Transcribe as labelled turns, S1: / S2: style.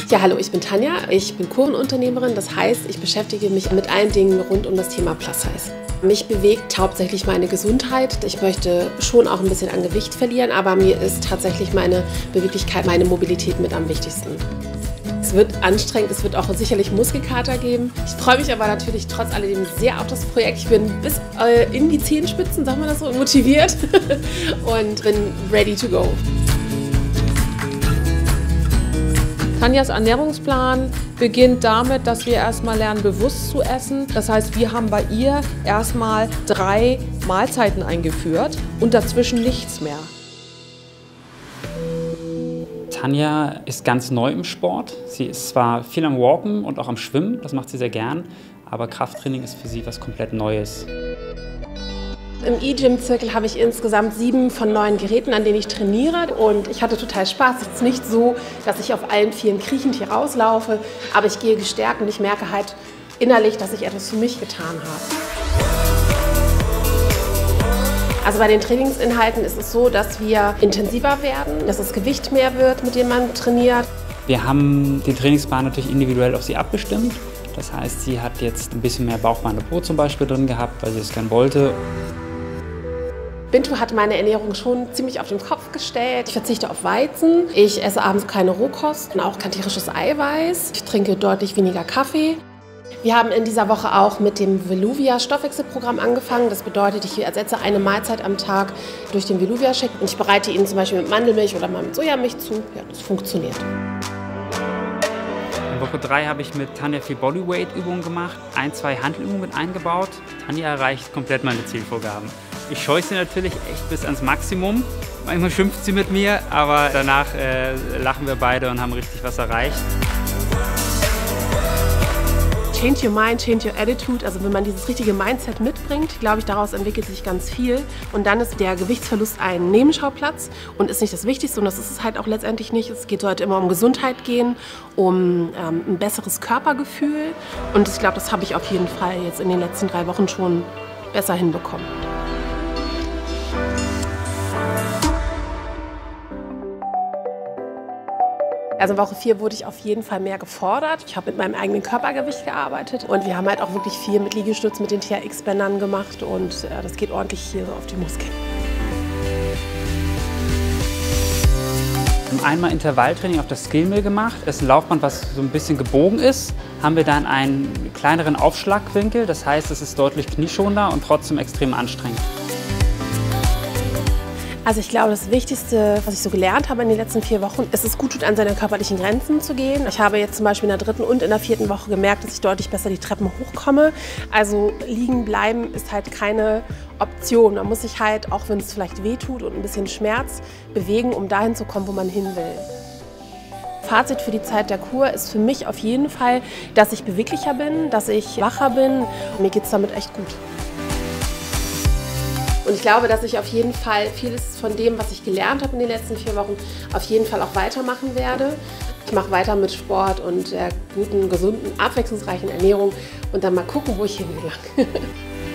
S1: Ja, hallo, ich bin Tanja, ich bin Kurenunternehmerin, das heißt, ich beschäftige mich mit allen Dingen rund um das Thema Plus Size. Mich bewegt hauptsächlich meine Gesundheit. Ich möchte schon auch ein bisschen an Gewicht verlieren, aber mir ist tatsächlich meine Beweglichkeit, meine Mobilität mit am wichtigsten. Es wird anstrengend, es wird auch sicherlich Muskelkater geben. Ich freue mich aber natürlich trotz alledem sehr auf das Projekt. Ich bin bis in die Zehenspitzen, sagen wir das so, motiviert und bin ready to go.
S2: Tanjas Ernährungsplan beginnt damit, dass wir erstmal lernen, bewusst zu essen. Das heißt, wir haben bei ihr erstmal 3 Mahlzeiten eingeführt und dazwischen nichts mehr.
S3: Tanja ist ganz neu im Sport. Sie ist zwar viel am Walken und auch am Schwimmen, das macht sie sehr gern, aber Krafttraining ist für sie was komplett Neues.
S1: Im E-Gym-Zirkel habe ich insgesamt 7 von 9 Geräten, an denen ich trainiere, und ich hatte total Spaß. Es ist nicht so, dass ich auf allen 4 kriechend hier rauslaufe, aber ich gehe gestärkt und ich merke halt innerlich, dass ich etwas für mich getan habe. Also bei den Trainingsinhalten ist es so, dass wir intensiver werden, dass das Gewicht mehr wird, mit dem man trainiert.
S3: Wir haben den Trainingsplan natürlich individuell auf sie abgestimmt. Das heißt, sie hat jetzt ein bisschen mehr Bauchbeine-Po zum Beispiel drin gehabt, weil sie es gern wollte.
S1: Bintu hat meine Ernährung schon ziemlich auf den Kopf gestellt. Ich verzichte auf Weizen, ich esse abends keine Rohkost und auch kein tierisches Eiweiß. Ich trinke deutlich weniger Kaffee. Wir haben in dieser Woche auch mit dem Veluvia-Stoffwechselprogramm angefangen. Das bedeutet, ich ersetze eine Mahlzeit am Tag durch den Veluvia-Shake und ich bereite ihn zum Beispiel mit Mandelmilch oder mal mit Sojamilch zu. Ja, das funktioniert.
S3: In Woche 3 habe ich mit Tanja viel Bodyweight-Übungen gemacht, 1, 2 Hantelübungen mit eingebaut. Tanja erreicht komplett meine Zielvorgaben. Ich scheue sie natürlich echt bis ans Maximum. Manchmal schimpft sie mit mir, aber danach lachen wir beide und haben richtig was erreicht.
S1: Change your mind, change your attitude. Also wenn man dieses richtige Mindset mitbringt, glaube ich, daraus entwickelt sich ganz viel. Und dann ist der Gewichtsverlust ein Nebenschauplatz und ist nicht das Wichtigste. Und das ist es halt auch letztendlich nicht. Es geht heute immer um Gesundheit gehen, um ein besseres Körpergefühl. Und ich glaube, das habe ich auf jeden Fall jetzt in den letzten 3 Wochen schon besser hinbekommen. Also in Woche 4 wurde ich auf jeden Fall mehr gefordert. Ich habe mit meinem eigenen Körpergewicht gearbeitet und wir haben halt auch wirklich viel mit Liegestütz, mit den TRX-Bändern gemacht und das geht ordentlich hier auf die Muskeln.
S3: Wir haben einmal Intervalltraining auf das Skillmill gemacht. Das ist ein Laufband, was so ein bisschen gebogen ist. Haben wir dann einen kleineren Aufschlagwinkel. Das heißt, es ist deutlich knieschonender und trotzdem extrem anstrengend.
S1: Also ich glaube, das Wichtigste, was ich so gelernt habe in den letzten 4 Wochen, ist es gut tut, an seine körperlichen Grenzen zu gehen. Ich habe jetzt zum Beispiel in der 3. und in der 4. Woche gemerkt, dass ich deutlich besser die Treppen hochkomme. Also liegen bleiben ist halt keine Option. Man muss sich halt, auch wenn es vielleicht weh tut und ein bisschen Schmerz, bewegen, um dahin zu kommen, wo man hin will. Fazit für die Zeit der Kur ist für mich auf jeden Fall, dass ich beweglicher bin, dass ich wacher bin. Mir geht es damit echt gut. Und ich glaube, dass ich auf jeden Fall vieles von dem, was ich gelernt habe in den letzten 4 Wochen, auf jeden Fall auch weitermachen werde. Ich mache weiter mit Sport und der guten, gesunden, abwechslungsreichen Ernährung und dann mal gucken, wo ich hingelange.